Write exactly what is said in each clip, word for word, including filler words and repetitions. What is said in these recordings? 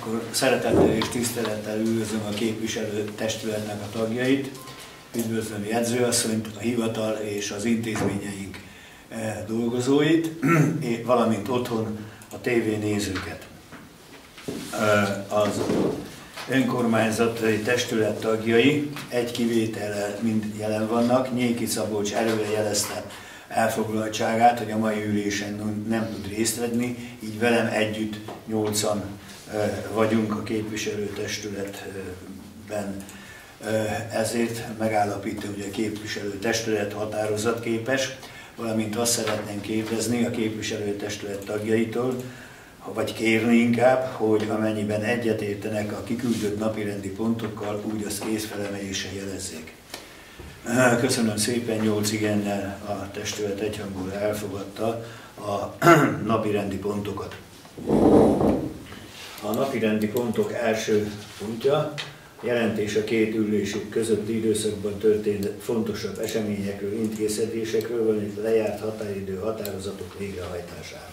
Akkor szeretettel és tisztelettel üdvözlöm a képviselő testületnek a tagjait, üdvözlöm jegyzőasszonyt, a hivatal és az intézményeink dolgozóit, valamint otthon a tévénézőket. Az önkormányzati testület tagjai egy kivétellel mind jelen vannak. Nyéki Szabolcs előre jelezte elfoglaltságát, hogy a mai ülésen nem tud részt venni, így velem együtt nyolcan vagyunk a képviselőtestületben. Ezért megállapítom, hogy a képviselőtestület határozatképes, valamint azt szeretném kérdezni a képviselőtestület tagjaitól, vagy kérni inkább, hogy amennyiben egyetértenek a kiküldött napirendi pontokkal, úgy azt kézfelemeléssel jelezzék. Köszönöm szépen, nyolc igennel a testület egyhangulag elfogadta a napirendi pontokat. A napirendi pontok első pontja jelentés a két ülésük közötti időszakban történt fontosabb eseményekről, intézkedésekről, valamint lejárt határidő határozatok végrehajtásáról.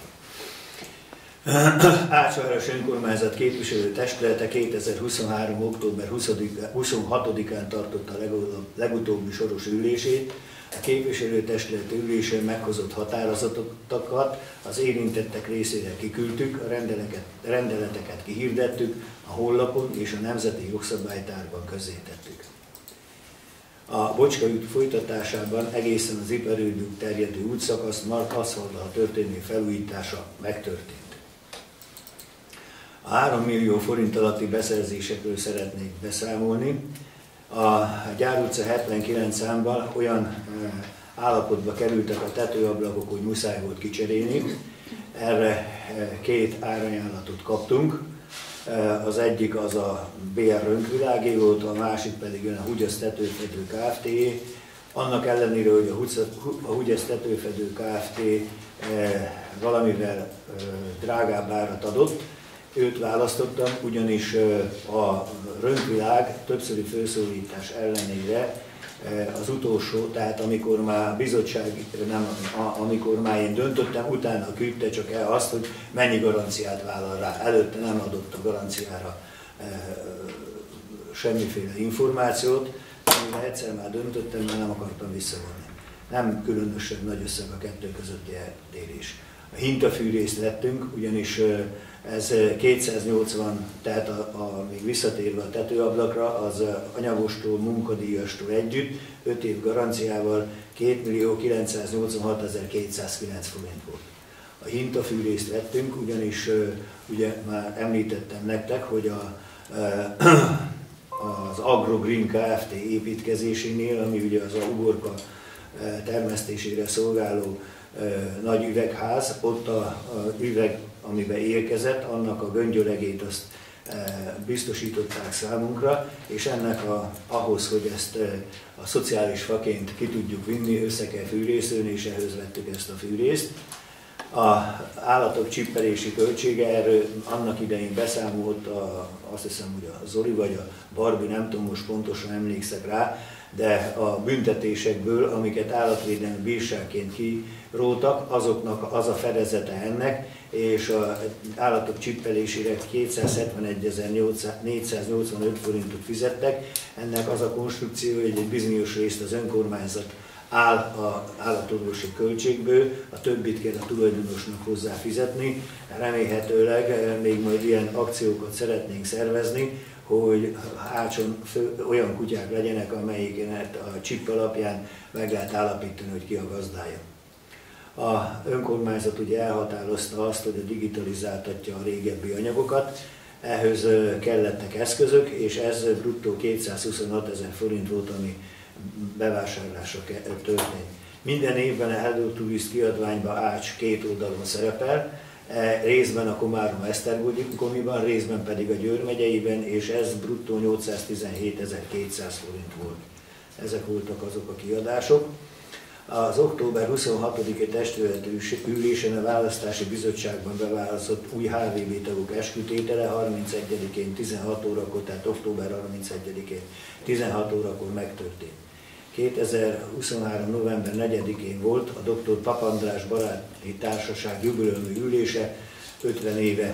Ácsváros önkormányzat képviselő testülete kétezer-huszonhárom. október huszonhatodikán tartotta a legutóbbi soros ülését. A képviselőtestület ülésén meghozott határozatokat az érintettek részére kiküldtük, a rendeleteket kihirdettük, a honlapon és a Nemzeti Jogszabálytárban közzétettük. A Bocska út folytatásában egészen az Iparődig terjedő útszakasz aszfalttal történő felújítása megtörtént. A három millió forint alatti beszerzésekről szeretnék beszámolni. A Gyár utca hetvenkilenc számban olyan állapotba kerültek a tetőablakok, hogy muszáj volt kicserélni. Erre két árajánlatot kaptunk. Az egyik az a bé er Rönkvilágé volt, a másik pedig a Hugyasz Tetőfedő Kft. Annak ellenére, hogy a Hugyasz Tetőfedő Kft. Valamivel drágább árat adott, őt választottam, ugyanis a Rönkvilág többszöri felszólítás ellenére az utolsó, tehát amikor már bizottság, nem, amikor már én döntöttem, utána küldte csak el azt, hogy mennyi garanciát vállal rá. Előtte nem adott a garanciára semmiféle információt, amivel egyszer már döntöttem, mert nem akartam visszavonni. Nem különösebb nagy összeg a kettő közötti eltérés. A hintafűrészt vettünk, ugyanis ez kétszáznyolcvan, tehát a, a, még visszatérve a tetőablakra, az anyagostól, munkadíjastól együtt, öt év garanciával kétmillió kilencszáznyolcvanhatezer-kétszázkilenc forint volt. A hintafűrészt vettünk, ugyanis ugye már említettem nektek, hogy a, az Agrogreen Kft. Építkezésénél, ami ugye az a uborka termesztésére szolgáló nagy üvegház, ott a, a üveg, amiben érkezett, annak a göngyöregét azt e, biztosították számunkra, és ennek a, ahhoz, hogy ezt e, a szociális faként ki tudjuk vinni, össze kell fűrészelni, és ehhez vettük ezt a fűrészt. A állatok csippelési költsége, erről annak idején beszámolt, a, azt hiszem, hogy a Zoli vagy a Barbi, nem tudom, most pontosan emlékszek rá, de a büntetésekből, amiket állatvédelmi bírságként kirótak, azoknak az a fedezete ennek, és az állatok csippelésére kétszázhetvenegy-négyszáznyolcvanöt forintot fizettek. Ennek az a konstrukció, hogy egy bizonyos részt az önkormányzat áll az állatorvosi költségből, a többit kell a tulajdonosnak hozzá fizetni. Remélhetőleg még majd ilyen akciókat szeretnénk szervezni, hogy Ácson olyan kutyák legyenek, amelyiket a csipp alapján meg lehet állapítani, hogy ki a gazdája. A önkormányzat ugye elhatározta azt, hogy digitalizáltatja a régebbi anyagokat, ehhez kellettek eszközök, és ez bruttó kétszázhuszonhat ezer forint volt, ami bevásárlásra történt. Minden évben a Hello Tourist kiadványban Ács két oldalon szerepel, részben a Komárom-Esztergomiban, részben pedig a Győr megyeiben, és ez bruttó nyolcszáztizenhétezer-kétszáz forint volt. Ezek voltak azok a kiadások. Az október huszonhatodiki testületi ülésen a Választási Bizottságban beválasztott új há vé bé tagok eskütétele harmincegyedikén tizenhat órakor, tehát október harmincegyedikén tizenhat órakor megtörtént. kétezer-huszonhárom. november negyedikén volt a doktor Pap András Baráti Társaság jubileumi ülése, ötven éve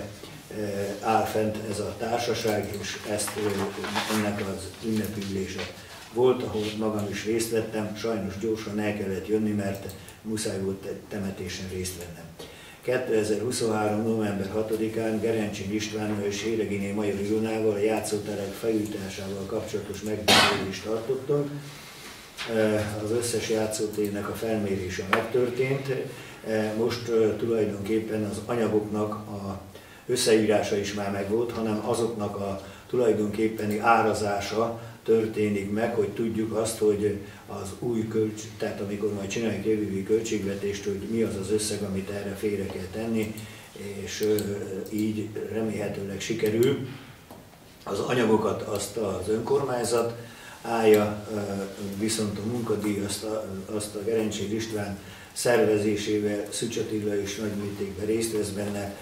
áll fent ez a társaság, és ezt, ennek az ünnepülése volt, ahol magam is részt vettem, sajnos gyorsan el kellett jönni, mert muszáj volt egy temetésen részt vennem. kétezer-huszonhárom. november hatodikán Gerencsiny Istvánnal és Héreginé Major Ilonával a játszóterek felújításával kapcsolatos megbeszélést tartottunk. Az összes játszótérnek a felmérése megtörtént. Most tulajdonképpen az anyagoknak a összeírása is már megvolt, hanem azoknak a tulajdonképpeni árazása történik meg, hogy tudjuk azt, hogy az új költség, tehát amikor majd csináljuk jövői költségvetést, hogy mi az az összeg, amit erre félre kell tenni, és így remélhetőleg sikerül. Az anyagokat azt az önkormányzat állja, viszont a munkadíj azt a, azt a Gerencsiny István szervezésével Szücs Attila is nagy mértékben részt vesz benne,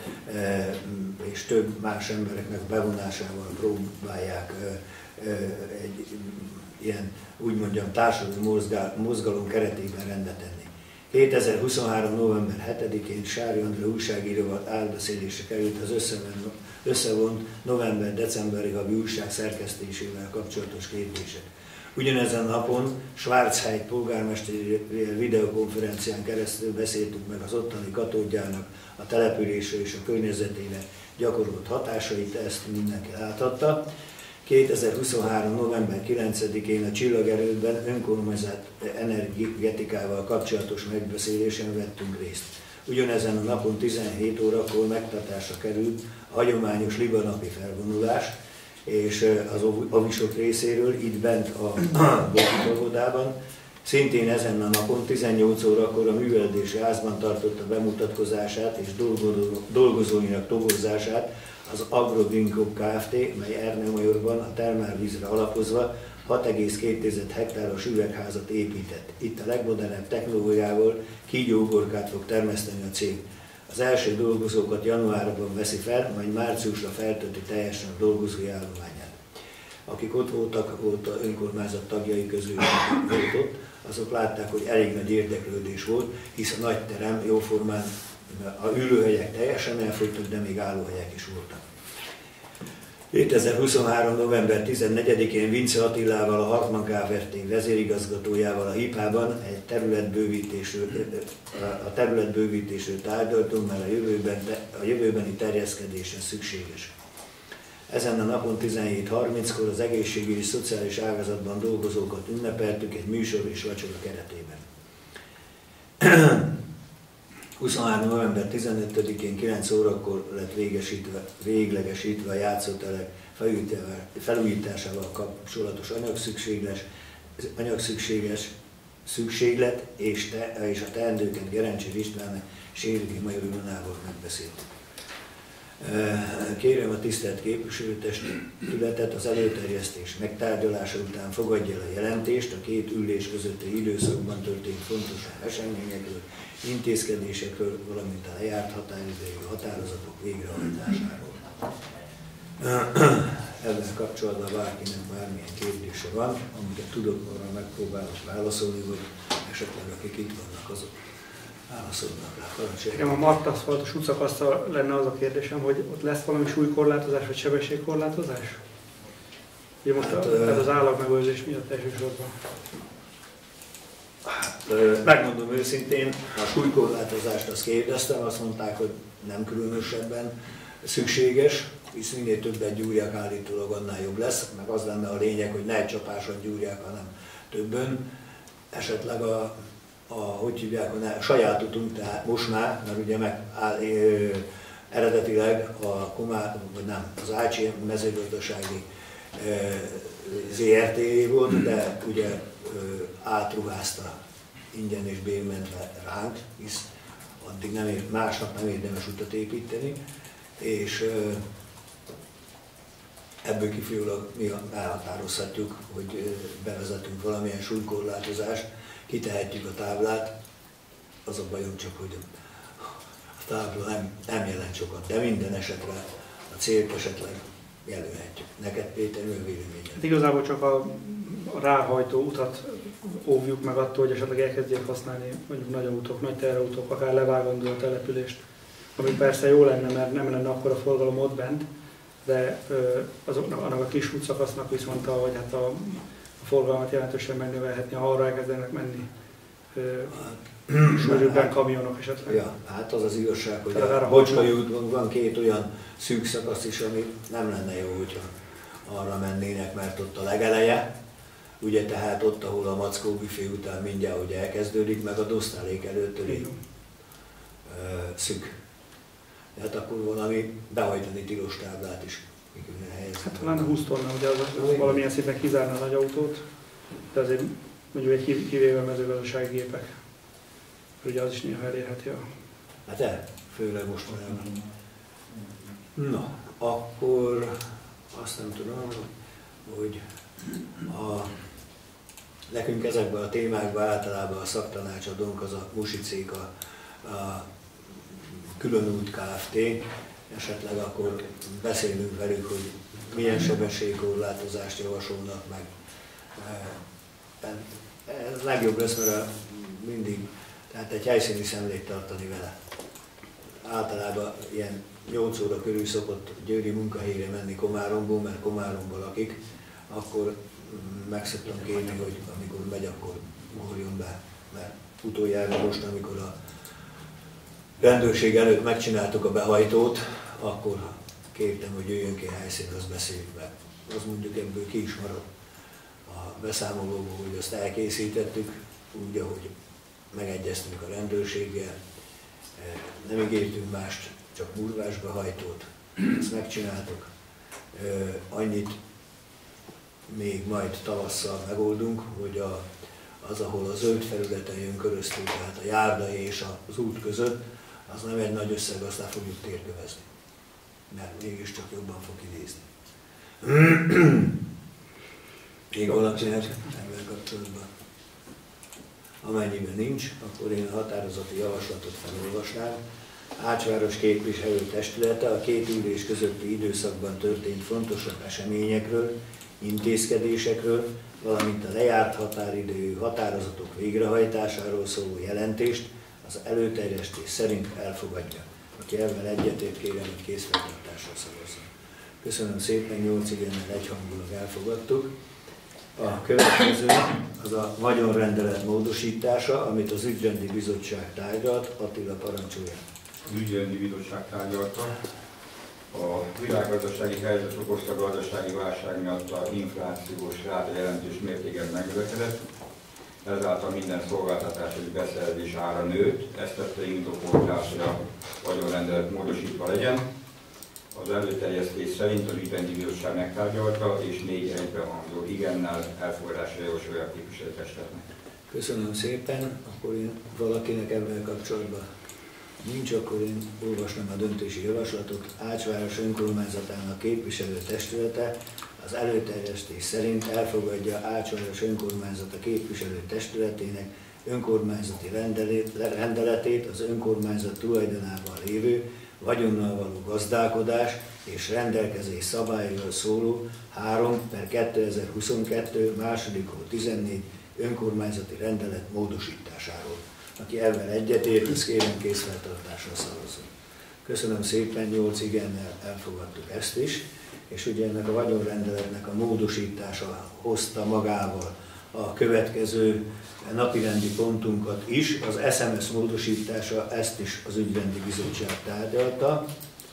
és több más embereknek bevonásával próbálják egy ilyen, úgy mondjam, társadalmi mozgalom keretében rendet tenni. kétezer-huszonhárom. november hetedikén Sári Andrá újságíróval átbeszélésre került az összevont november-decemberi havi újság szerkesztésével kapcsolatos kérdések. Ugyanezen napon Schwarzheide polgármesteri videokonferencián keresztül beszéltünk meg az ottani katódjának a településre és a környezetére gyakorolt hatásait, ezt mindenki láthatta. kétezer-huszonhárom. november kilencedikén a Csillagerődben önkormányzat energetikával kapcsolatos megbeszélésen vettünk részt. Ugyanezen a napon tizenhét órakor megtartásra került a hagyományos libanapi felvonulás, és az avisok részéről itt bent a Boldogódában. Szintén ezen a napon tizennyolc órakor a művelődési házban tartotta bemutatkozását és dolgozóinak toborzását az Agrogrinkop Kft., mely Ernőmajorban a termálvízre alapozva hat egész két hektáros üvegházat épített. Itt a legmodernebb technológiával kígyóuborkát fog termeszteni a cég. Az első dolgozókat januárban veszi fel, majd márciusra feltölti teljesen a dolgozói állományát. Akik ott voltak, volt a önkormányzat tagjai közül volt ott, azok látták, hogy elég nagy érdeklődés volt, hisz a nagy terem jóformán, a ülőhelyek teljesen elfogytak, de még állóhelyek is voltak. kétezer-huszonhárom. november tizennegyedikén Vince Attilával, a Hartmann Kft. Vezérigazgatójával a Hipában egy területbővítésről, a területbővítésről tárgyaltunk, mert a, jövőben, a jövőbeni terjeszkedésre szükséges. Ezen a napon tizenhét harminckor az egészségügyi és szociális ágazatban dolgozókat ünnepeltük egy műsor és vacsora keretében. huszonhárom. november tizenötödikén kilenc órakor lett végesítve, véglegesítve a játszóterek felújításával kapcsolatos anyagszükséges, anyagszükséges szükséglet, és, te, és a teendőket Gerencsiny Istvánnak és Héreginé Major Ilonával megbeszéltük. Kérem a tisztelt képviselőtestületet az előterjesztés megtárgyalása után fogadja el a jelentést a két ülés közötti időszakban történt fontos eseményekről, intézkedésekről, valamint a lejárt határidejű határozatok végrehajtásáról. Ezzel kapcsolatban bárkinek bármilyen kérdése van, amiket tudok, arra megpróbálok válaszolni, vagy esetleg akik itt vannak, azok válaszolnak rá. Nekem a mattaszfaltos útszakasztal lenne az a kérdésem, hogy ott lesz valami súlykorlátozás vagy sebességkorlátozás? Ugye most hát, a, ez az állagmegőrzés miatt elsősorban. Hát, megmondom őszintén, a súlykorlátozást azt kérdeztem, azt mondták, hogy nem különösebben szükséges, hisz minél többet gyúrják, állítólag annál jobb lesz, meg az lenne a lényeg, hogy ne egy csapáson gyúrják, hanem többen. Esetleg a, a hogy hívják, a saját utunk, tehát most már, mert ugye meg áll, ö, eredetileg a Komár, vagy nem, az Ácsi mezőgazdasági zé er té volt, de ugye ö, átruházta ingyen és bérmentve ránk, hisz addig nem ér, másnap nem érdemes utat építeni, és ö, ebből kifolyólag mi elhatározhatjuk, hogy bevezetünk valamilyen súlykorlátozást, kitehetjük a táblát, az a bajom csak, hogy a tábla nem, nem jelent sokat, de minden esetre a célt esetleg jelölhetjük. Neked, Péter, mi a véleményed? Hát igazából csak a, a ráhajtó utat óvjuk meg attól, hogy esetleg elkezdjék használni mondjuk nagy autók, nagy terautók, akár levágandó a települést. ami persze jó lenne, mert nem lenne akkor a forgalom ott bent, de azoknak, annak a kis útszakasznak viszont, hogy hát a, a forgalmat jelentősen megnövelhetni, ha arra elkezdenek menni sűrűbben kamionok esetleg. Ja, hát az az igazság, hogy a Bocskai úton van két olyan szűk szakasz is, ami nem lenne jó, hogyha arra mennének, mert ott a legeleje, ugye tehát ott, ahol a Mackó büfé után mindjárt ugye elkezdődik, meg a dosztálék előtt egy szűk. Tehát akkor valami behajtani tilos táblát is ki kellene helyezni. Hát talán húsz tonna, ugye az, az valamilyen szinten kizárna a nagy autót, de azért mondjuk egy kivéve mezőgazdasági gépek. Ugye az is néha elérheti a... Hát el, főleg most már. Na, akkor azt nem tudom, hogy a, nekünk ezekben a témákban általában a szaktanácsadónk az a Musicék, a, a Különút Kft. Esetleg akkor beszélünk velük, hogy milyen sebességkorlátozást javasolnak meg. Ez legjobb lesz, mert mindig, tehát egy helyszíni szemlét tartani vele. Általában ilyen nyolc óra körül szokott győri munkahelyre menni Komáromból, mert Komáromból lakik, akkor meg szoktam kérni, hogy amikor megy, akkor morjon be. Mert utoljára most, amikor a rendőrség előtt megcsináltuk a behajtót, akkor kértem, hogy jöjjön ki a helyszínre, azt beszéljük meg. Az mondjuk ebből ki is maradt a beszámolóból, hogy azt elkészítettük, úgy, ahogy megegyeztünk a rendőrséggel. Nem ígértünk mást, csak murvás behajtót, ezt megcsináltuk. Annyit még majd tavasszal megoldunk, hogy a, az, ahol a zöld felületen jön köröztül, tehát a járda és az út között, az nem egy nagy összeg, azt le fogjuk térkövezni, mert mégiscsak jobban fog idézni. Még valakinek ebben kapcsolatban. Amennyiben nincs, akkor én a határozati javaslatot felolvasnám. Ácsváros képviselő testülete a két ülés közötti időszakban történt fontosabb eseményekről, intézkedésekről, valamint a lejárt határidejű határozatok végrehajtásáról szóló jelentést az előterjesztés szerint elfogadja. Aki ebben egyetért, kérem, hogy készfeltartásra szavazzon. Köszönöm szépen, nyolc igennel egyhangulag elfogadtuk. A következő az a vagyonrendelet módosítása, amit az ügyrendi bizottság tárgyalt. Attila, parancsolja. Az ügyrendi bizottság tárgyalta. A világgazdasági helyzet okozta gazdasági válság miatt az inflációs ráta jelentős mértékben megnövekedett, ezáltal minden szolgáltatási beszerzés ára nőtt, ezt tette indokoltás, hogy a vagyonrendelet módosítva legyen. Az előterjesztés szerint az ügyrendi bizottság megtárgyalta, és négy egybehangzó igennel elfogadásra javasolja a képviselőtestületnek. Köszönöm szépen, akkor én valakinek ebben kapcsolatban nincs, akkor én olvasnám a döntési javaslatot. Ácsváros önkormányzatának képviselő testülete az előterjesztés szerint elfogadja Ácsváros önkormányzata képviselő testületének önkormányzati rendeletét az önkormányzat tulajdonában lévő vagyonnal való gazdálkodás és rendelkezés szabályról szóló három per kétezer-huszonkettő második hó tizennégy önkormányzati rendelet módosításáról. Aki ebben egyetért, ezt kérem készfeltartásra szavazzon. Köszönöm szépen, nyolc igennel elfogadtuk ezt is, és ugye ennek a vagyonrendeletnek a módosítása hozta magával a következő napirendi pontunkat is, az es em es módosítása, ezt is az ügyrendi bizottság tárgyalta.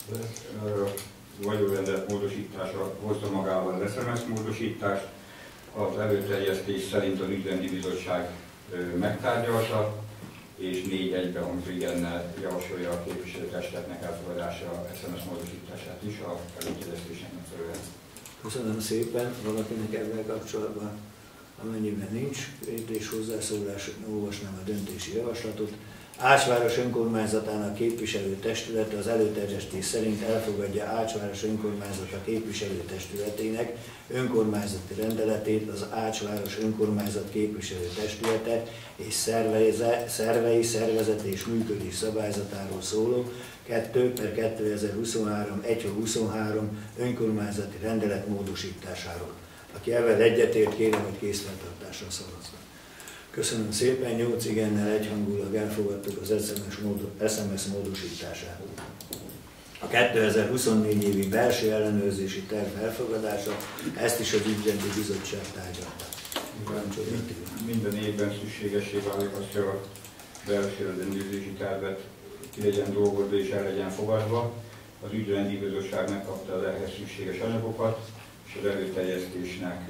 A vagyonrendelet módosítása hozta magával az es em es módosítást, az előterjesztés szerint az ügyrendi bizottság megtárgyalta, és négy egybehangzó igennel javasolja a képviselőtestületnek elfogadása a es em es módosítását is a előterjesztésnek megfelelően. Köszönöm szépen, valakinek ebben kapcsolatban. Amennyiben nincs és hozzászólás, olvasnám a döntési javaslatot. Ácsváros önkormányzatának képviselő testülete az előterjesztés szerint elfogadja Ácsváros önkormányzata képviselő testületének önkormányzati rendeletét az Ácsváros önkormányzat képviselő testülete és szerveze, szervei, szervezet és működés szabályzatáról szóló kettő per kétezer-huszonhárom egy huszonhárom önkormányzati rendelet módosításáról. Aki ebben egyetért, kérem, hogy készfeltartásra szavazzon. Köszönöm szépen, nyolc igennel egyhangulag elfogadtuk az es em es módosítását. A kétezer-huszonnégy évi belső ellenőrzési terv elfogadása, ezt is az ügyrendi bizottság tárgyalta. Minden évben szükségesé válik az, hogy a belső ellenőrzési tervet ki legyen dolgozva és el legyen fogadva. Az ügyrendi bizottság megkapta az ehhez szükséges anyagokat, és az előterjesztésnek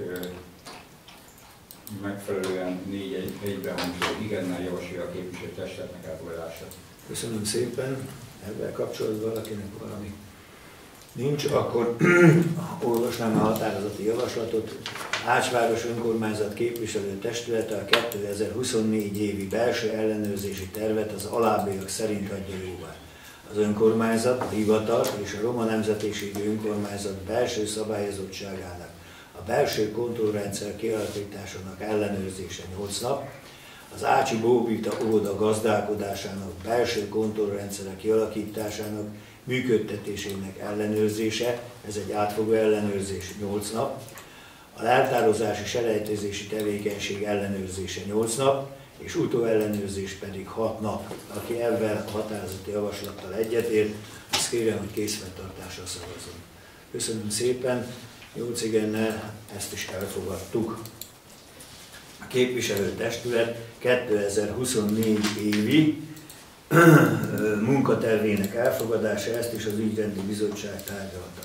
megfelelően négy egy, egybehangzó igennel javasolja a képviselőtestületnek elfogadását. Köszönöm szépen. Ebben kapcsolatban valakinek valami nincs, akkor olvasnám a határozati javaslatot. Ácsváros Önkormányzat Képviselő Testülete a kétezer-huszonnégy évi belső ellenőrzési tervet az alábbiak szerint adja jóvá. Az önkormányzat, a hivatal és a Roma Nemzetiségű Önkormányzat belső szabályozottságának, a belső kontrollrendszer kialakításának ellenőrzése nyolc nap, az Ácsi Bóbita óvoda gazdálkodásának belső kontrollrendszere kialakításának, működtetésének ellenőrzése, ez egy átfogó ellenőrzés nyolc nap, a leltározási selejtezési tevékenység ellenőrzése nyolc nap, és utóellenőrzés pedig hat nap. Aki ebben a határozati javaslattal egyetért, azt kérem, hogy készfeltartásra szavazzon. Köszönöm szépen, nyolc igennel ezt is elfogadtuk. A képviselőtestület kétezer-huszonnégy évi munkatervének elfogadása, ezt is az ügyrendi bizottság tárgyalta.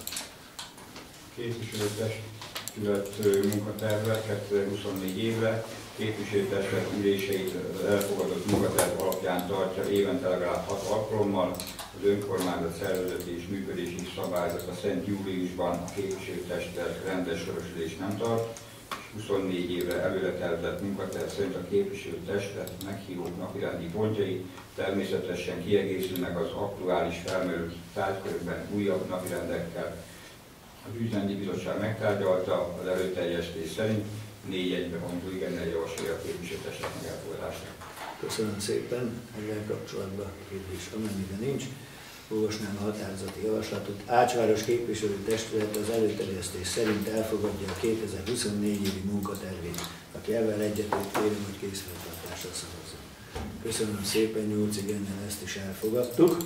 Képviselőtestület munkaterve kétezer-huszonnégy évre, képviselőtestület üléseit az elfogadott munkaterv alapján tartja évente legalább hat alkalommal. Az önkormányzat szervezeti és működési szabályzata szerint júliusban a képviselőtestület rendes sorosülést nem tart, és huszonnégy évre előre tervezett munkaterv szerint a képviselőtestület meghívott napirendi pontjai természetesen kiegészülnek az aktuális felmerült tárgykörökben újabb napirendekkel. Az ügyrendi bizottság megtárgyalta, az előterjesztés szerint négy egybehangzó igennel javasolja a képviselőtestületnek elfogadását. Köszönöm szépen, ezzel kapcsolatban kérdés, amennyiben nincs. Olvasnám a határozati javaslatot. Ácsváros képviselőtestület az előterjesztés szerint elfogadja a kétezer-huszonnégy évi munkatervét. Aki ebben egyetért, kérem, hogy készfeltartásra szavazzon. Köszönöm szépen, nyolc igennel ezt is elfogadtuk.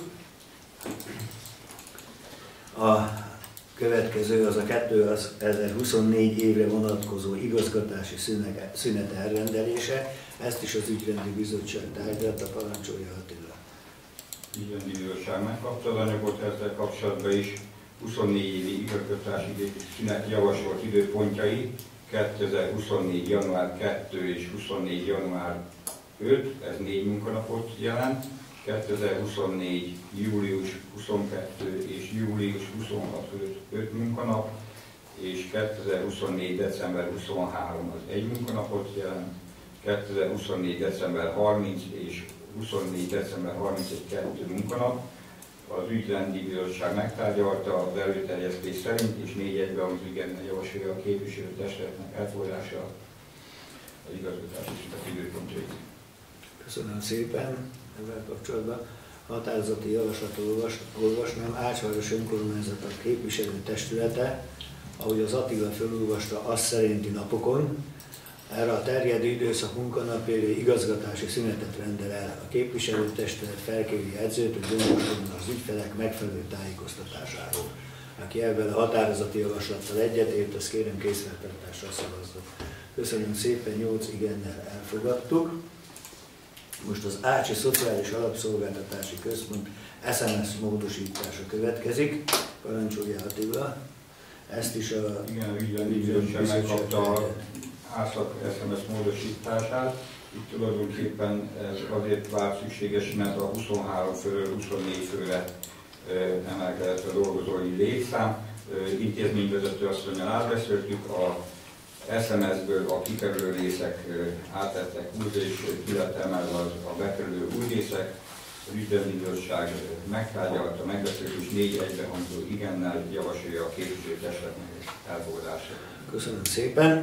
A következő az a kétezer-huszonnégy évre vonatkozó igazgatási szünet elrendelése. Ezt is az ügyrendi bizottság tárgyalta, parancsolja Attila. Ügyrendi bizottság megkapta az anyagot ezzel kapcsolatban is. huszonnégy évi igazgatási szünet javasolt időpontjai kétezer-huszonnégy január kettő és huszonnégy január öt, ez négy munkanapot jelent. kétezer-huszonnégy július huszonkettő és július huszonhat öt munkanap, és kétezer-huszonnégy december huszonhárom az egy munkanapot jelent. kétezer-huszonnégy december harminc és huszonnégy december harmincegy kettő munkanap. Az ügyrendi bizottság megtárgyalta az előterjesztés szerint, és négy egybehangzó igennel javasolja a képviselőtestületnek elfogadása az igazgatási szünet időpontjait. Köszönöm szépen. Ezzel kapcsolatban határozati javaslatot olvasnám. Ácsváros Önkormányzat képviselőtestülete, ahogy az Attila felolvasta, az szerinti napokon erre a terjedő időszak munkanapjára igazgatási szünetet rendel el. A képviselőtestület felkéri edzőt, hogy gondoskodjon az ügyfelek megfelelő tájékoztatásáról. Aki ebben a határozati javaslattal egyetért, azt kérem készfeltartásra szavazzon. Köszönöm szépen, nyolc igennel elfogadtuk. Most az Ácsi Szociális Alapszolgáltatási Központ es em es módosítása következik. Parancsolja Attila. Ezt is a... Igen, a ügyrendi bizottság megkapta a átlag es em es módosítását. Itt tulajdonképpen ez azért vált szükséges, mert a huszonhárom főről huszonnégy főre emelkedett a dolgozói létszám. Intézményvezető asszonnyal átbeszéltük, a es em es-ből a kikerülő részek átlettek úgy, és ki lett emelve az a bekerülő új részek. Az ügyrendi bizottság megtárgyalta, megbeszélt, és négy egybehangzó igennel javasolja a képviselőtestületnek elfogadását. Köszönöm szépen.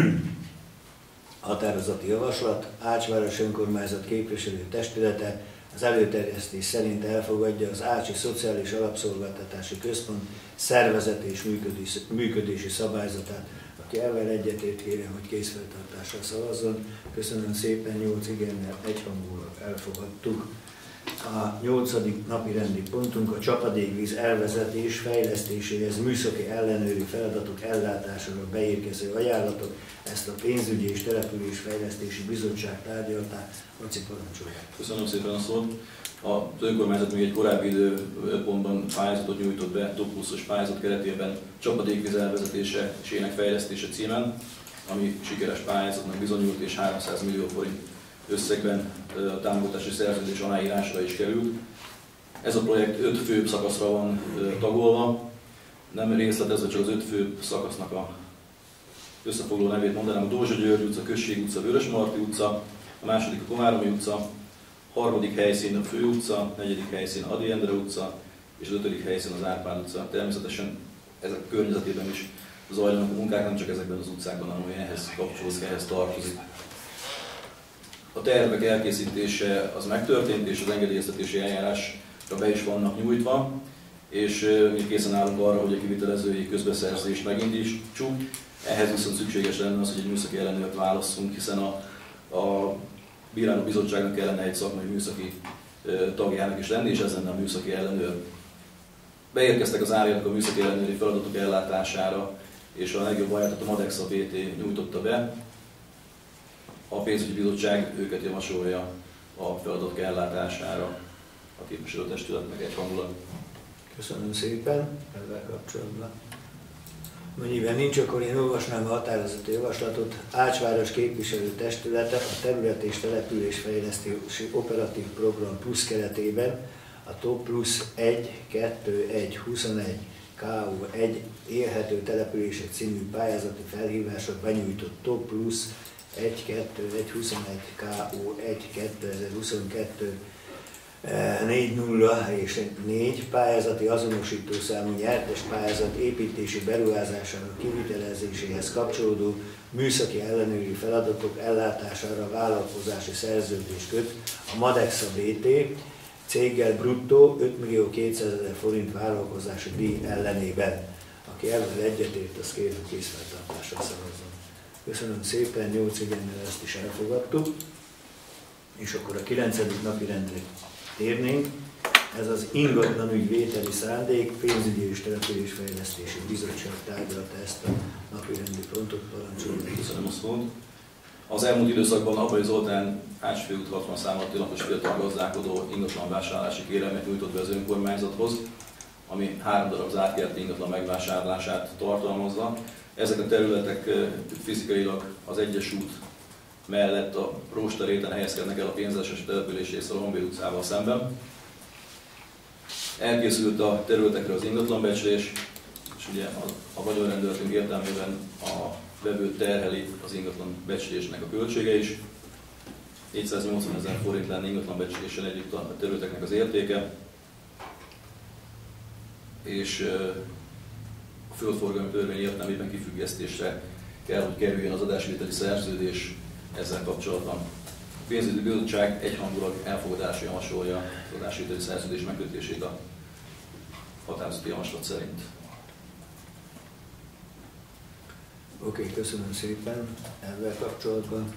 Határozati javaslat. Ácsváros Önkormányzat képviselőtestülete az előterjesztés szerint elfogadja az Ácsi Szociális Alapszolgáltatási Központ szervezeti és működési szabályzatát. A Aki ezzel egyetért, kérem, hogy kézfeltartással szavazzon. Köszönöm szépen, nyolc igennel egyhangulag elfogadtuk. A nyolcadik napi rendi pontunk a csapadékvíz elvezetés fejlesztéséhez műszaki ellenőri feladatok ellátására beérkező ajánlatok. Ezt a pénzügyi és településfejlesztési bizottság tárgyalták. Laci, parancsolják. Köszönöm szépen a szót. Az önkormányzat még egy korábbi időpontban pályázatot nyújtott be, top pluszos pályázat keretében csapadékvíz elvezetésének fejlesztése címen, ami sikeres pályázatnak bizonyult, és háromszáz millió forint összegben a támogatási szerződés aláírásra is került. Ez a projekt öt fő szakaszra van tagolva. Nem részletezve, csak az öt fő szakasznak a összefoglaló nevét mondanám: a Dózsa György utca, Község utca, Vörösmarty utca, a második a Komáromi utca, harmadik helyszín a Fő utca, negyedik helyszín a Ady Endre utca, és az ötödik helyszín az Árpád utca. Természetesen ezek környezetében is zajlanak a munkák, nem csak ezekben az utcákban, hanem ehhez kapcsolódik, ehhez tartozik. A tervek elkészítése az megtörtént, és az engedélyeztetési eljárásra be is vannak nyújtva, és mi készen állunk arra, hogy a kivitelezői közbeszerzést megindítsuk. Ehhez viszont szükséges lenne az, hogy egy műszaki ellenőrt válasszunk, hiszen a, a bíráló bizottságnak kellene egy szakmai műszaki tagjának is lenni, és ez lenne a műszaki ellenőr. Beérkeztek az árjának a műszaki ellenőri feladatok ellátására, és a legjobb ajánlatot a Madexa bé té nyújtotta be. A pénzügyi bizottság őket javasolja a feladatok ellátására a képviselőtestületnek egyhangulag. Köszönöm szépen, ezzel kapcsolatban. Mennyiben nincs, akkor én olvasnám a határozati javaslatot. Ácsváros képviselőtestülete a terület és településfejlesztési operatív program plusz keretében a top plusz egy kettő egy huszonegy ká o egy élhető települések című pályázati felhívásra benyújtott top plusz egy kettő egy huszonegy ká o egy kétezer-huszonkettő négy nulla és négy pályázati azonosítószámú nyertes pályázat építési beruházásának kivitelezéséhez kapcsolódó műszaki ellenőri feladatok ellátására vállalkozási szerződést köt a Madexa bé té céggel bruttó öt millió kétszázezer forint vállalkozási díj ellenében. Aki ezzel egyetért, az kérem kézfeltartásra szavazzon. Köszönöm szépen, nyolc igennel ezt is elfogadtuk. És akkor a kilencedik napi rendre térnénk. Ez az ingatlanügy vételi szándék, pénzügyi és településfejlesztési bizottság tárgyalta ezt a napirendi pontot, parancsoljuk. Köszönöm a szót. Az elmúlt időszakban Apai Zoltán Ács főút hatvan számú lakos fiatal gazdálkodó ingatlan vásárlási kérelmet nyújtott be az önkormányzathoz, ami három darab zárt ingatlan megvásárlását tartalmazza. Ezek a területek fizikailag az egyes út mellett a Róstaréten helyezkednek el a pénzeses település rész a Lombér utcával szemben. Elkészült a területekre az ingatlanbecslés, és ugye a, a vagyonrendeletünk értelmében a vevőt terheli az ingatlan becslésnek a költsége is. hétszáznyolcvanezer forint lenne ingatlanbecsléssel együtt a területeknek az értéke, és a földforgalmi törvény értelmében kifüggesztésre kell, hogy kerüljön az adásvételi szerződés ezzel kapcsolatban. A pénzügyi bizottság egyhangulag elfogadásra javasolja az adásvételi szerződés megkötését a határozati javaslat szerint. Oké, okay, köszönöm szépen ezzel kapcsolatban.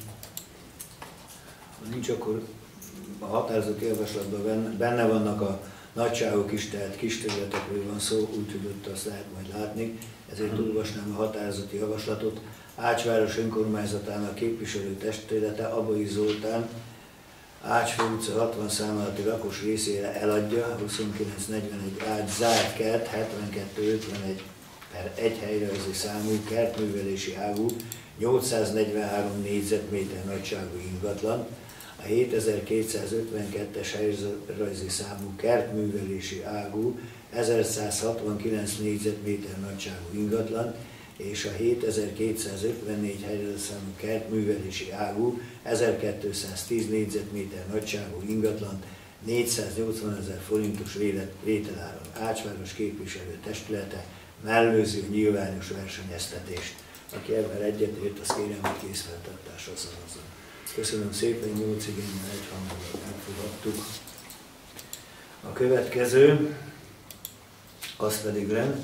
Ha nincs, akkor a határozati javaslatban benne vannak a nagyságok is, tehát kis területekről van szó, úgyhogy ott azt lehet majd látni. Ezért olvasnám a határozati javaslatot. Ácsváros önkormányzatának képviselőtestülete Abai Zoltán Ács utca hatvan szám alatti lakos részére eladja huszonkilenc negyvenegy Ács zárt kert hetvenkettő ötvenegy per egy helyrajzi számú kertművelési ágú nyolcszáznegyvenhárom négyzetméter nagyságú ingatlan, a hétezer-kétszázötvenkettes helyrajzi számú kertművelési ágú ezerszázhatvankilenc négyzetméter nagyságú ingatlan, és a hétezer-kétszázötvennégy helyrajzi számú kertművelési ágú ezerkétszáztíz négyzetméter nagyságú ingatlan négyszáznyolcvanezer forintos vételáron. Ácsváros képviselő testülete mellőző nyilvános versenyeztetést. Aki ebben egyetért, azt kérem, hogy készfeltartásra szavazzon. Köszönöm szépen, nyolc igénnyel egyhangulag elfogadtuk. A következő, az pedig rend,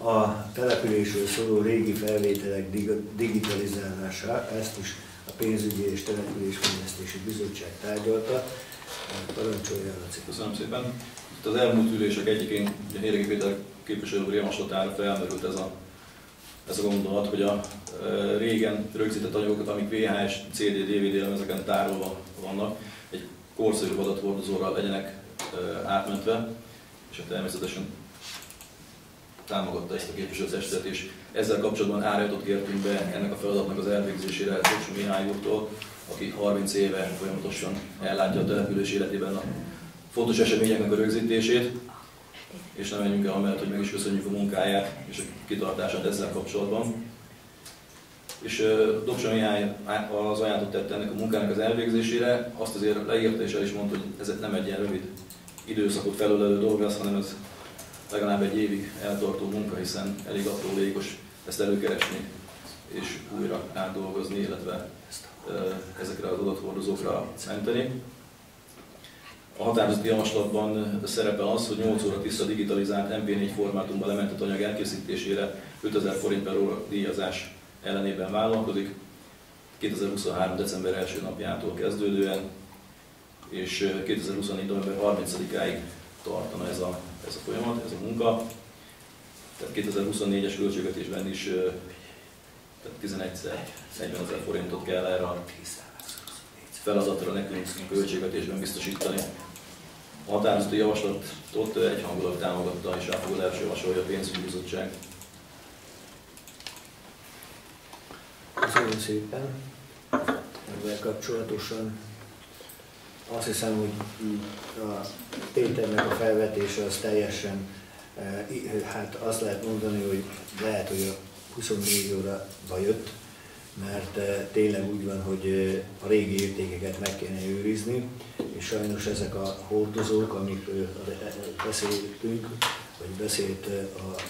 a településről szóló régi felvételek digitalizálása, ezt is a Pénzügyi és Településfejlesztési Bizottság tárgyalta. Parancsolja, Laci. Köszönöm szépen. Itt az elmúlt ülések egyikén, ugye Héregi Péter képviselő úr javaslatára felmerült ez a, ez a gondolat, hogy a e, régen rögzített anyagokat, amik vé há es, cé dé, dé vé dé lemezeken tárolva vannak, egy korszerű adathordozóra legyenek e, átmentve, és természetesen támogatta ezt a képviselőtestület, és ezzel kapcsolatban árajtot kértünk be ennek a feladatnak az elvégzésére Dobson Mihály úrtól, aki harminc éve folyamatosan ellátja a település életében a fontos eseményeknek a rögzítését, és nem menjünk el amellett, hogy meg is köszönjük a munkáját és a kitartását ezzel kapcsolatban. És uh, Dobson Mihály az ajánlatot tette ennek a munkának az elvégzésére, azt azért leírta és el is mondta, hogy ez nem egy ilyen rövid időszakot felölelő dolog lesz, hanem ez legalább egy évig eltartó munka, hiszen elég aprólékos ezt előkeresni és újra átdolgozni, illetve ezekre az adathordozókra menteni. A határozati javaslatban szerepel az, hogy nyolc óra tiszta digitalizált em pé négy formátumban lementett anyag elkészítésére ötezer forint per óra díjazás ellenében vállalkozik, kétezer-huszonhárom. december első napjától kezdődően, és kétezer-huszonnégy. november harmincadikáig tartana ez a, ez a folyamat, ez a munka. Tehát kétezer-huszonnégyes költségvetésben is tehát tizenegyszer negyvenezer forintot kell erre a feladatra nekünk költségvetésben biztosítani. A határozati javaslatot egyhangulag támogatta és elfogadásra javasolja a Pénzügyi Bizottság. Köszönöm szépen. Ezzel kapcsolatosan azt hiszem, hogy a tételnek a felvetése az teljesen, hát azt lehet mondani, hogy lehet, hogy a huszonnégy óra jött, mert tényleg úgy van, hogy a régi értékeket meg kéne őrizni, és sajnos ezek a hordozók, amikről beszéltünk, vagy beszélt a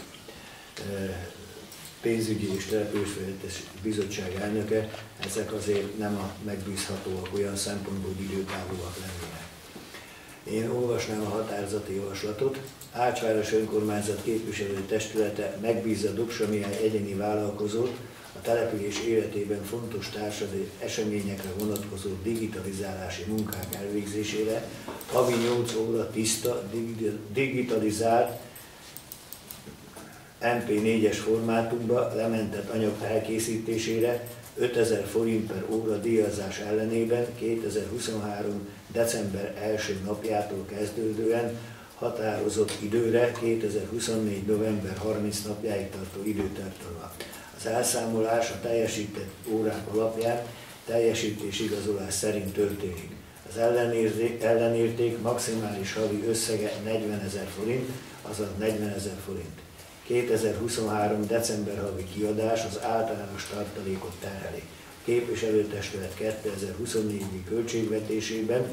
Pénzügyi és Településfejlesztési Bizottság elnöke, ezek azért nem a megbízhatóak olyan szempontból, hogy időtávúak lennének. Én olvasnám a határozati javaslatot. Ácsváros Önkormányzat képviselő testülete megbízza Dobson Mihály egyéni vállalkozót a település életében fontos társadalmi eseményekre vonatkozó digitalizálási munkák elvégzésére, havi nyolc óra tiszta, digitalizált em pé négyes formátumba lementett anyag elkészítésére ötezer forint per óra díjazás ellenében kétezer-huszonhárom. december első napjától kezdődően határozott időre kétezer-huszonnégy. november harmincadikáig napjáig tartó időtartalma. Az elszámolás a teljesített órák alapján teljesítésigazolás szerint történik. Az ellenérték, ellenérték maximális havi összege negyvenezer forint, azaz negyvenezer forint. kétezer-huszonhárom. december havi kiadás az általános tartalékot terheli. Képviselőtestület kétezer-huszonnégy. költségvetésében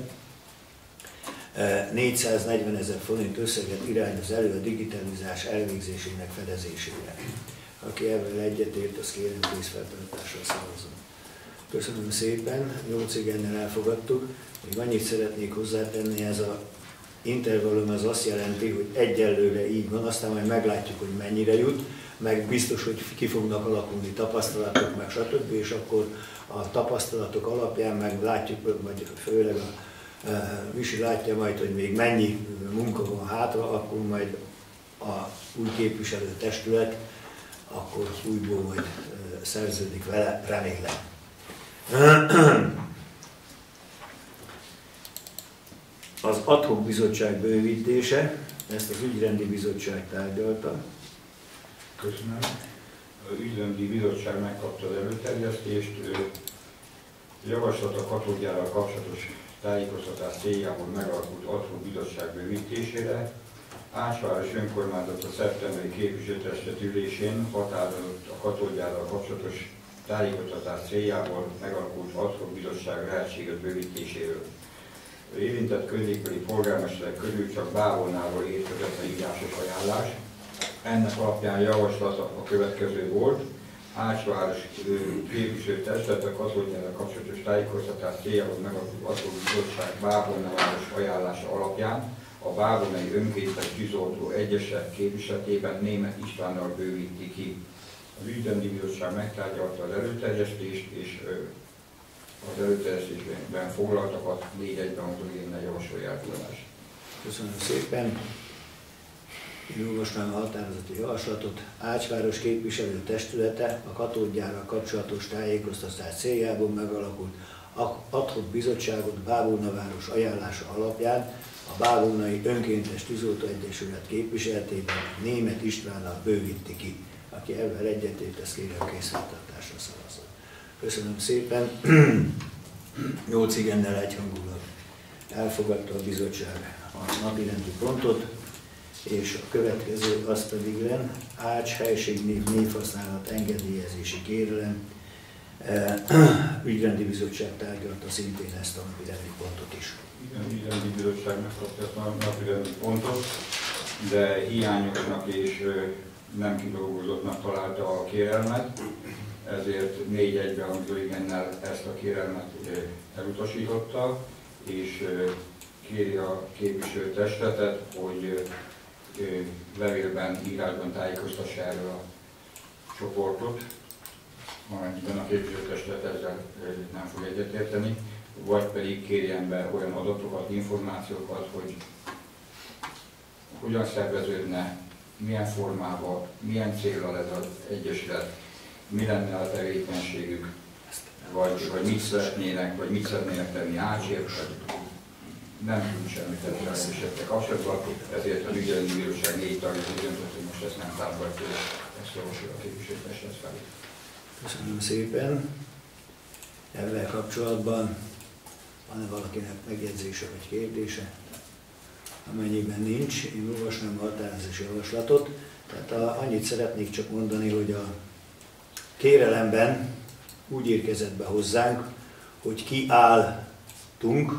négyszáznegyvenezer forint összeget irányoz elő a digitalizás elvégzésének fedezésére. Aki ebből egyetért, az kérem készfeltartással szavazom. Köszönöm szépen, nyolc igennel elfogadtuk. Még annyit szeretnék hozzátenni, ez a intervallum az azt jelenti, hogy egyelőre így van, aztán majd meglátjuk, hogy mennyire jut, meg biztos, hogy ki fognak alakulni tapasztalatok, meg stb. És akkor a tapasztalatok alapján meg látjuk, vagy főleg a e, Visi látja majd, hogy még mennyi munka van hátra, akkor majd a új képviselőtestület, akkor újból majd e, szerződik vele, remélem. Az ad hoc bizottság bővítése, ezt az ügyrendi bizottság tárgyalta. Köszönöm. Az ügyrendi bizottság megkapta az előterjesztést. Javaslat a katódjárral kapcsolatos tájékoztatás céljából megalakult ad hoc bizottság bővítésére. Ácsváros Önkormányzat a szeptemberi képviselőtestület ülésén határozott a katódjárral kapcsolatos tájékoztatás céljából megalakult ad hoc bizottság lehetséges bővítéséről. Érintett környékbeli polgármesterek közül csak Bábolnáról érkezett a írásos ajánlás. Ennek alapján javaslata a következő volt. Ácsváros képviselőtestület a katódjárral kapcsolatos tájékoztatás céljából megalakult ad hoc bizottság Bábolna város ajánlása alapján a Bábonai Önkéntes Tűzoltó Egyesület képviseletében Németh Istvánnal bővíti ki. Az ügyrendi bizottság megtárgyalta az előterjesztést, és az előterjesztésben foglaltakat négy egybehangzó igénnel javasolja elfogadásra. Köszönöm szépen. Én olvasnám a határozati javaslatot. Ácsváros képviselőtestülete a katódgyárral kapcsolatos tájékoztatás céljából megalakult ad hoc bizottságot Bábóna város ajánlása alapján a Bábónai Önkéntes Tűzoltó Egyesület képviseletében Németh Istvánnal bővíti ki. Aki ebben egyetért, ezt kérem készfeltartásra szavazzon. Köszönöm szépen. nyolc igennel egyhangulag elfogadta a bizottság a napirendi pontot, és a következő az pedig len Ács helységnév névhasználat engedélyezési kérelem. Ügyrendi bizottság tárgyalta szintén ezt a napirendi pontot is. Igen, ügyrendi bizottság megkapja a napirendi pontot, de hiányosnak és nem kidolgozottnak találta a kérelmet, ezért négy egybehangzó igennel ezt a kérelmet elutasította, és kéri a képviselőtestületet, hogy levélben, írásban tájékoztassa erről a csoportot, amennyiben a képviselőtestület ezzel nem fog egyetérteni, vagy pedig kérjen be olyan adatokat, információkat, hogy hogyan szerveződne, milyen formában, milyen céllal ez az egyesület, mi lenne a tevékenységük, vagy, vagy mit szeretnének, vagy mit szeretnének tenni Ácsért, vagy nem tud semmit ezzel az esettel kapcsolatban, ezért az ügyrendi bíróság négy tagja úgy döntött, hogy most ezt nem támogatja, ezt javasolja a képviselőtestület felé. Köszönöm szépen. Ezzel kapcsolatban van-e valakinek megjegyzése vagy kérdése? Amennyiben nincs, én olvasnám a határozási javaslatot. Tehát a, annyit szeretnék csak mondani, hogy a kérelemben úgy érkezett be hozzánk, hogy kiálltunk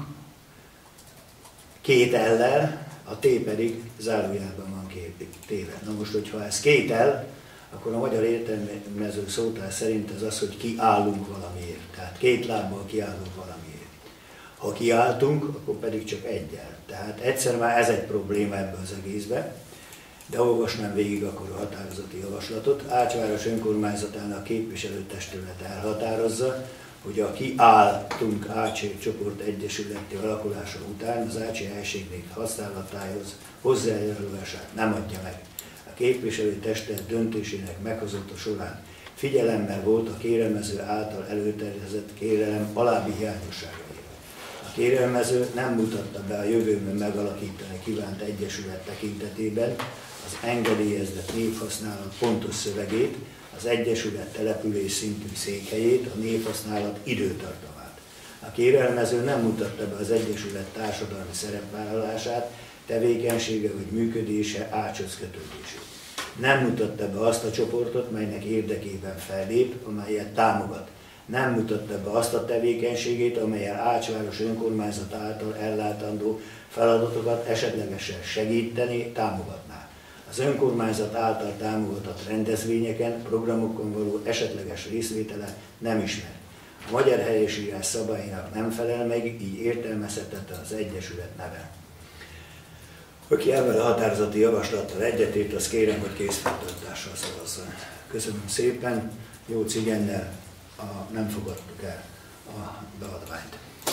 két ellel, a T pedig zárójelben van téve. Na most, hogyha ez két el, akkor a magyar értelmező szótár szerint ez az, hogy kiállunk valamiért. Tehát két lábbal kiállunk valamiért. Ha kiálltunk, akkor pedig csak egyel. Tehát egyszer már ez egy probléma ebbe az egészbe, de olvasnám végig akkor a határozati javaslatot. Ácsváros önkormányzatának képviselőtestület elhatározza, hogy a kiálltunk Ácsér csoport egyesületi alakulása után az Ácsér helységnév használatához hozzájárulását nem adja meg. A képviselőtestület döntésének meghozata során figyelemmel volt a kérelmező által előterjesztett kérelem alábbi hiányosságaira. A kérelmező nem mutatta be a jövőben megalakítani kívánt egyesület tekintetében az engedélyezett névhasználat pontos szövegét, az egyesület település szintű székhelyét, a névhasználat időtartamát. A kérelmező nem mutatta be az egyesület társadalmi szerepvállalását, tevékenysége vagy működése Ácshoz kötődését. Nem mutatta be azt a csoportot, melynek érdekében fellép, amelyet támogat. Nem mutatta be azt a tevékenységét, amellyel Ácsváros önkormányzat által ellátandó feladatokat esetlegesen segíteni, támogatná. Az önkormányzat által támogatott rendezvényeken, programokon való esetleges részvétele nem ismert. A magyar helyesírás szabályainak nem felel meg, így értelmezhetetlen az egyesület neve. Aki ebben a határozati javaslattal egyetért, azt kérem, hogy készfeltartással szavazzon. Köszönöm szépen, nyolc igennel a, nem fogadtuk el a beadványt.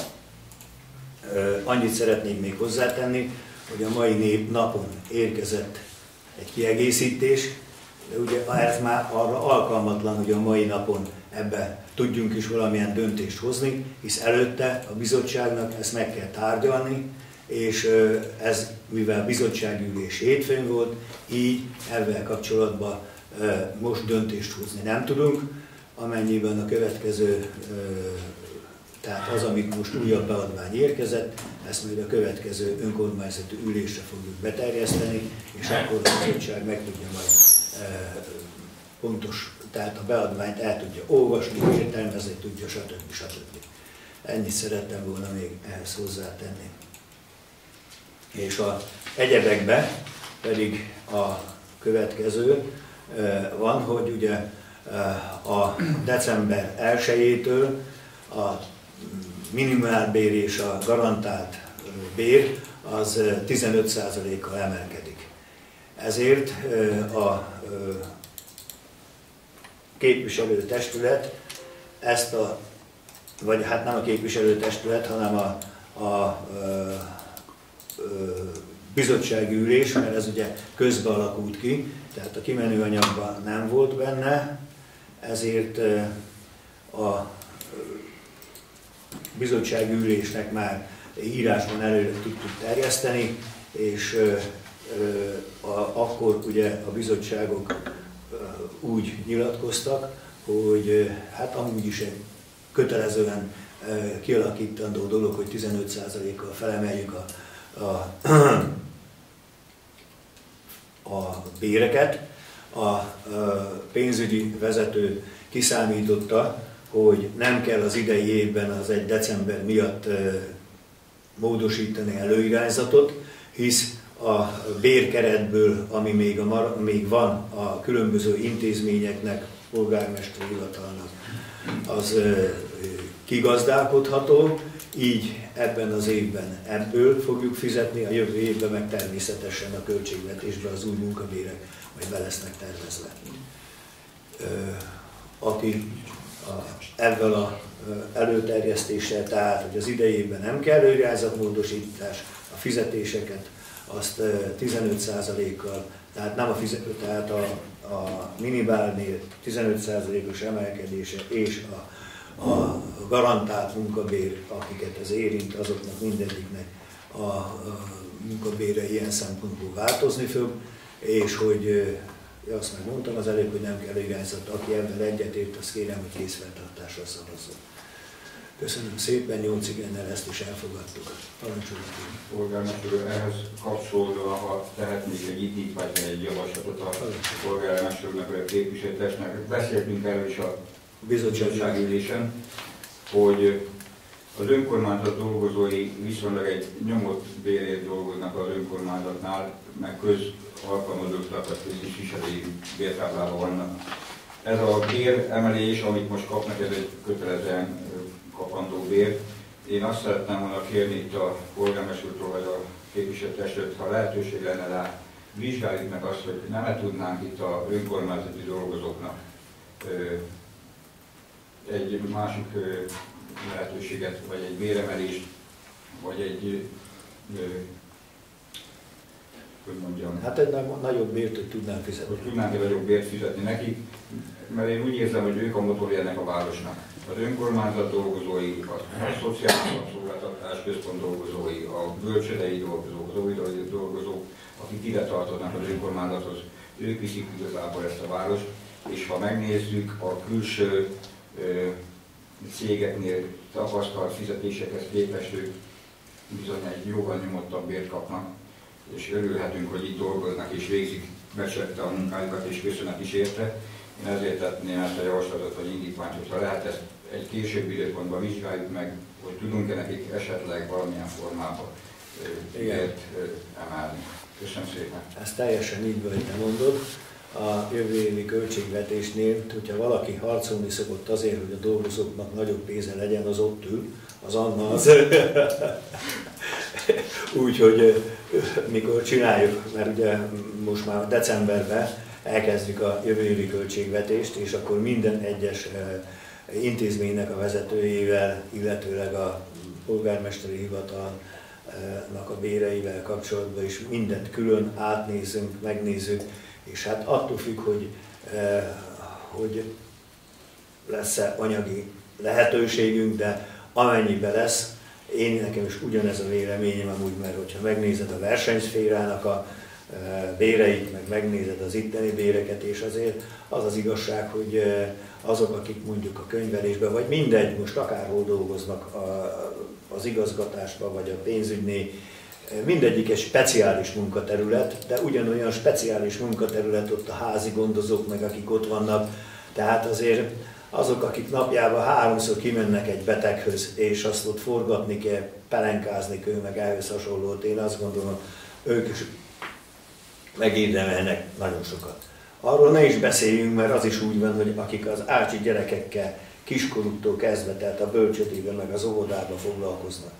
Annyit szeretnék még hozzátenni, hogy a mai nép napon érkezett egy kiegészítés, de ugye ez már arra alkalmatlan, hogy a mai napon ebbe tudjunk is valamilyen döntést hozni, hisz előtte a bizottságnak ezt meg kell tárgyalni, és ez, mivel bizottságülés hétfőn volt, így ezzel kapcsolatban most döntést hozni nem tudunk, amennyiben a következő, tehát az, amit most újabb beadvány érkezett, ezt majd a következő önkormányzati ülésre fogjuk beterjeszteni, és akkor a bizottság meg tudja majd pontos, tehát a beadványt el tudja olvasni, értelmezni tudja, stb. stb. Ennyit szerettem volna még ehhez hozzátenni. És a egyebekben pedig a következő van, hogy ugye a december elsejétől a minimálbér és a garantált bér az tizenöt százalékkal emelkedik. Ezért a képviselőtestület ezt a, vagy hát nem a képviselőtestület, hanem a, a, a, a bizottsági ülés, mert ez ugye közbe alakult ki, tehát a kimenő anyagban nem volt benne, ezért a bizottsági ülésnek már írásban előre tudtuk terjeszteni, és a, akkor ugye a bizottságok úgy nyilatkoztak, hogy hát amúgy is egy kötelezően kialakítandó dolog, hogy tizenöt százalékkal felemeljük a, a, a béreket. A pénzügyi vezető kiszámította, hogy nem kell az idei évben az egy december miatt módosítani előirányzatot, hisz a bérkeretből, ami még, a, még van a különböző intézményeknek, polgármesteri hivatalnak, az kigazdálkodható, így ebben az évben ebből fogjuk fizetni, a jövő évben meg természetesen a költségvetésben az új munkabérek majd be lesznek tervezve. Aki ezzel az előterjesztéssel, tehát hogy az idei évben nem kell előirányzatmódosítás, a fizetéseket azt tizenöt százalékkal, tehát nem a fizető, tehát a, a minimálnél tizenöt százalékos emelkedése és a, a garantált munkabér, akiket ez érint, azoknak mindegyiknek a, a munkabére ilyen szempontból változni fog, és hogy azt meg mondtam az előbb, hogy nem kell irányzat, aki ebben egyetért, azt kérem, hogy készfeltartásra szavazzon. Köszönöm szépen, nyolc igennel ezt is elfogadtuk. Parancsoljuk. Polgármester úr, ehhez kapcsolódva, ha tehetnék egy indítványt, egy javaslatot a polgármester úrnak, vagy a képviselőtestnek. Beszéltünk erről is a bizottsági ülésen, hogy az önkormányzat dolgozói viszonylag egy nyomott bérért dolgoznak az önkormányzatnál, meg közalkalmazottak, vagy közviselői bértáblában vannak. Ez a béremelés, amit most kapnak, ez egy kötelezően kapandó bér. Én azt szeretném volna kérni itt a polgármester úrtól, vagy a képviselőtestről, ha lehetőség lenne rá, vizsgáljuk meg azt, hogy nem tudnánk itt az önkormányzati dolgozóknak egy másik lehetőséget, vagy egy béremelést, vagy egy, hogy mondjam... Hát egy nagyobb bért, hogy tudnánk fizetni. Hogy tudnánk egy nagyobb bért fizetni nekik, mert én úgy érzem, hogy ők a motorja ennek a városnak. Az önkormányzat dolgozói, a, a szociális szolgáltatás központ dolgozói, a bölcsődei dolgozók, az óvodai dolgozók, akik ide tartoznak az önkormányzathoz, ők viszik igazából ezt a várost, és ha megnézzük a külső ö, cégeknél tapasztalt fizetésekhez képest, ők bizony egy jóval nyomottabb bért kapnak, és örülhetünk, hogy itt dolgoznak és végzik becsette a munkájukat, és köszönet is érte. Én ezért tettném ezt a javaslatot, vagy indítványt, hogyha lehet ezt egy későbbi időpontban vizsgáljuk meg, hogy tudunk-e nekik esetleg valamilyen formában bért emelni. Köszönöm szépen. Ez teljesen így van, hogy te mondod. A jövő évi költségvetésnél, hogyha valaki harcolni szokott azért, hogy a dolgozóknak nagyobb pénze legyen, az ott ül, az Anna az. Úgyhogy mikor csináljuk, mert ugye most már decemberben elkezdjük a jövő évi költségvetést, és akkor minden egyes intézménynek a vezetőjével, illetőleg a polgármesteri hivatalnak a béreivel kapcsolatban is mindent külön átnézünk, megnézzük, és hát attól függ, hogy, hogy lesz-e anyagi lehetőségünk, de amennyiben lesz, én nekem is ugyanez a véleményem amúgy, mert hogyha megnézed a versenyszférának a béreit, meg megnézed az itteni béreket, és azért az az igazság, hogy azok, akik mondjuk a könyvelésben, vagy mindegy, most akárhol dolgoznak az igazgatásban, vagy a pénzügynél, mindegyik egy speciális munkaterület, de ugyanolyan speciális munkaterület ott a házi gondozók, meg akik ott vannak, tehát azért azok, akik napjában háromszor kimennek egy beteghöz, és azt ott forgatni kell, pelenkázni kell, meg ehhez hasonlót, én azt gondolom, ők is megérdemelnek nagyon sokat. Arról ne is beszéljünk, mert az is úgy van, hogy akik az ácsi gyerekekkel kiskoruktól kezdve, tehát a bölcsödében meg az óvodában foglalkoznak,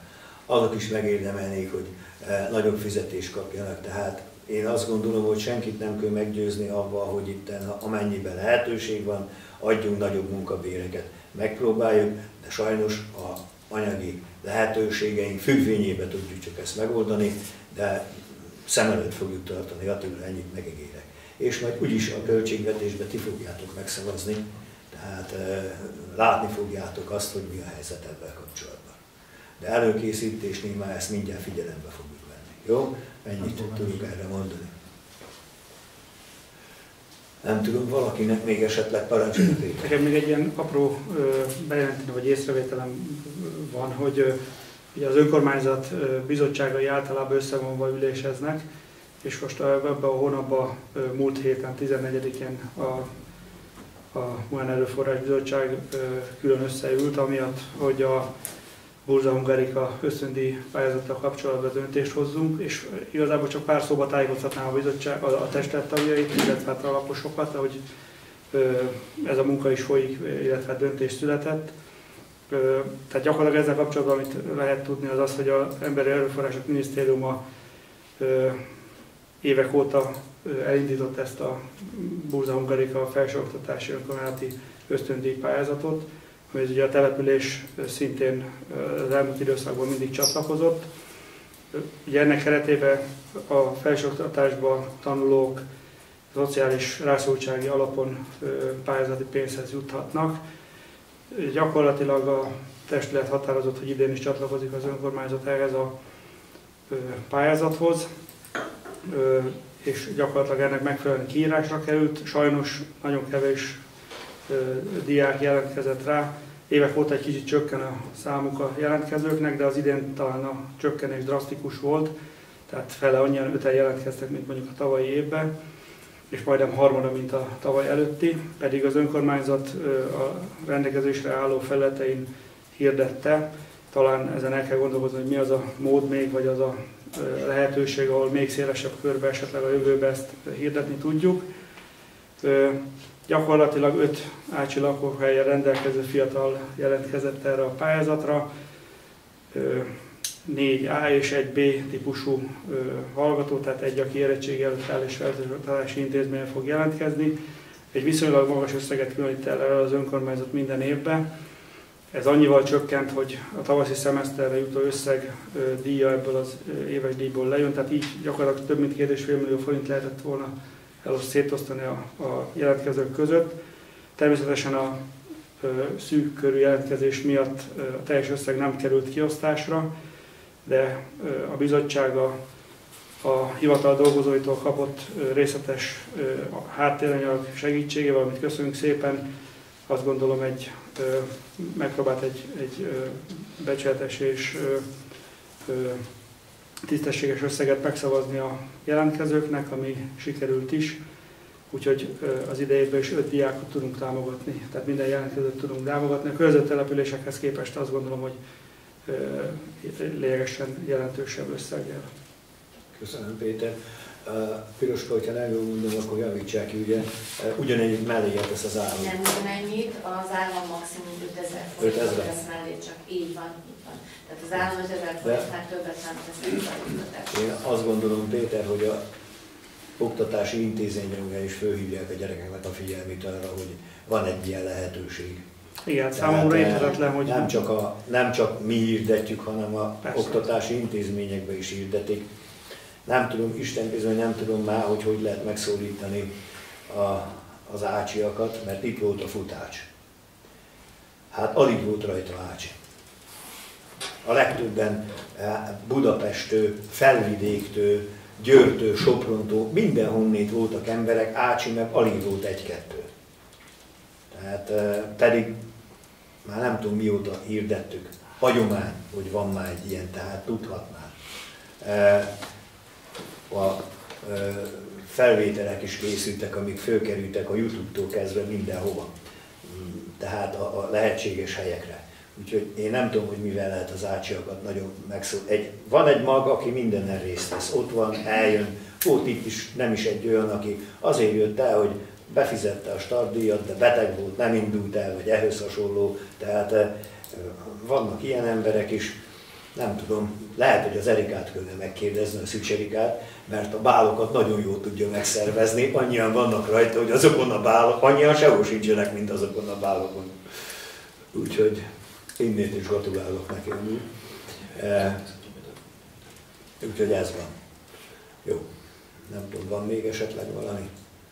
azok is megérdemelnék, hogy nagyobb fizetést kapjanak. Tehát én azt gondolom, hogy senkit nem kell meggyőzni avval, hogy itt amennyiben lehetőség van, adjunk nagyobb munkabéreket. Megpróbáljuk, de sajnos a anyagi lehetőségeink függvényében tudjuk csak ezt megoldani, de szem előtt fogjuk tartani, Attila, ennyit megígérek. És majd úgyis a költségvetésben ti fogjátok megszavazni, tehát e, látni fogjátok azt, hogy mi a helyzet ebben kapcsolatban. De előkészítésnél már ezt mindjárt figyelembe fogjuk venni. Jó? Ennyit tudjuk erre mondani. Nem tudom, valakinek még esetleg parancsolni. Nekem még egy ilyen apró bejelenteni vagy észrevételem van, hogy ugye az önkormányzat bizottságai általában összevonva üléseznek, és most ebben a hónapban múlt héten, tizennegyedikén a, a Humán Erőforrás Bizottság külön összeült, amiatt, hogy a Burza Hungarika ösztöndíj pályázattal kapcsolatban döntést hozzunk, és igazából csak pár szóba tájékoztatnám a bizottság, a, a testület tagjait, illetve a lakosokat, ahogy ez a munka is folyik, illetve döntés született. Tehát gyakorlatilag ezzel kapcsolatban, amit lehet tudni, az az, hogy az Emberi Erőforrások Minisztériuma évek óta elindított ezt a Burza Hungarika felsőoktatási önkormányzati ösztöndíj pályázatot, ami ugye a település szintén az elmúlt időszakban mindig csatlakozott. Ugye ennek keretében a felsőoktatásban tanulók szociális rászorultsági alapon pályázati pénzhez juthatnak. Gyakorlatilag a testület határozott, hogy idén is csatlakozik az önkormányzat ehhez a pályázathoz, és gyakorlatilag ennek megfelelően kiírásra került. Sajnos nagyon kevés diák jelentkezett rá. Évek óta egy kicsit csökken a számuk a jelentkezőknek, de az idén talán a csökkenés drasztikus volt, tehát fele annyian öten jelentkeztek, mint mondjuk a tavalyi évben, és majdnem harmada, mint a tavaly előtti, pedig az önkormányzat a rendelkezésre álló felületein hirdette. Talán ezen el kell gondolkozni, hogy mi az a mód még, vagy az a lehetőség, ahol még szélesebb körbe esetleg a jövőben ezt hirdetni tudjuk. Gyakorlatilag öt ácsi lakóhelyen rendelkező fiatal jelentkezett erre a pályázatra. négy A és egy B típusú hallgató, tehát egy, aki érettségi előtt áll és felsőoktatási intézményen fog jelentkezni. Egy viszonylag magas összeget különít el az önkormányzat minden évben. Ez annyival csökkent, hogy a tavaszi szemeszterre jutó összeg díja ebből az éves díjból lejön, tehát így gyakorlatilag több mint két egész öt millió forint lehetett volna elosztani, szétosztani a, a jelentkezők között. Természetesen a ö, szűk körű jelentkezés miatt ö, a teljes összeg nem került kiosztásra, de ö, a bizottság a, a hivatal dolgozóitól kapott ö, részletes ö, háttéranyag segítségével, amit köszönjük szépen, azt gondolom egy ö, megpróbált egy, egy ö, becsületes és ö, ö, tisztességes összeget megszavazni a jelentkezőknek, ami sikerült is. Úgyhogy az idejében is öt diákot tudunk támogatni, tehát minden jelentkezőt tudunk támogatni. A környező településekhez képest azt gondolom, hogy lényegesen jelentősebb összeggel. Köszönöm, Péter. Piroska, hogyha nem jól mondom, akkor javítsák ki, ugye ugyanennyit mellé tesz az állam. Nem ugyanennyit, az állam maximum ötezer forintot tesz mellé, csak így van, így van. Tehát az állam ötezer forintnál többet nem tesz az oktatásra. Én azt gondolom, Péter, hogy a oktatási intézményekben is fölhívják a gyerekeknek a figyelmét arra, hogy van egy ilyen lehetőség. Igen, számomra érthetetlen, hogy... Nem csak, a, nem csak mi hirdetjük, hanem a Persze. oktatási intézményekben is hirdetik. Nem tudom, Isten bizony nem tudom már, hogy hogy lehet megszólítani a, az ácsiakat, mert itt volt a futács. Hát alig volt rajta ácsi. A legtöbben Budapesttől, Felvidéktől, Győrtől, Soprontól, mindenhonnét voltak emberek, ácsi meg alig volt egy-kettő. Tehát pedig már nem tudom mióta hirdettük, hagyomány, hogy van már egy ilyen, tehát tudhatnál. A felvételek is készültek, amik fölkerültek a YouTube-tól kezdve mindenhova, tehát a, a lehetséges helyekre. Úgyhogy én nem tudom, hogy mivel lehet az ácsiakat nagyon megszólítani. Egy, van egy mag, aki mindenen részt vesz, ott van, eljön, volt itt is, nem is egy olyan, aki azért jött el, hogy befizette a startdíjat, de beteg volt, nem indult el, vagy ehhez hasonló. Tehát vannak ilyen emberek is. nem tudom, lehet, hogy az Erikát kellene megkérdezni, a Szücserikát, mert a bálokat nagyon jól tudja megszervezni, annyian vannak rajta, hogy azokon a bálok, annyian sehol sincsenek, mint azokon a bálokon. Úgyhogy innét is gratulálok neki. E, úgyhogy ez van. Jó. Nem tudom, van még esetleg valami?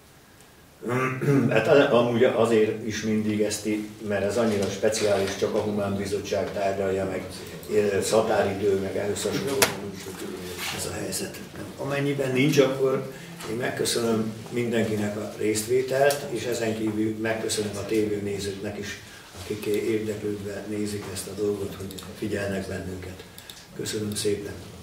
Hát amúgy azért is mindig ezt, mert ez annyira speciális, csak a Humán Bizottság tárgyalja meg, szatáridő, meg ehhez hasonló ez a helyzet. Amennyiben nincs, akkor én megköszönöm mindenkinek a résztvételt, és ezen kívül megköszönöm a tévénézőknek is, akik érdeklődve nézik ezt a dolgot, hogy figyelnek bennünket. Köszönöm szépen!